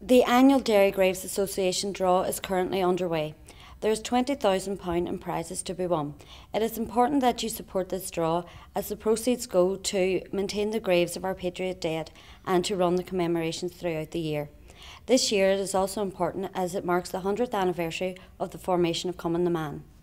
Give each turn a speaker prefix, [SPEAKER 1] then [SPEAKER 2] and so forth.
[SPEAKER 1] The annual Derry Graves Association draw is currently underway. There is £20,000 in prizes to be won. It is important that you support this draw as the proceeds go to maintain the graves of our patriot dead and to run the commemorations throughout the year. This year it is also important as it marks the 100th anniversary of the formation of Common the Man.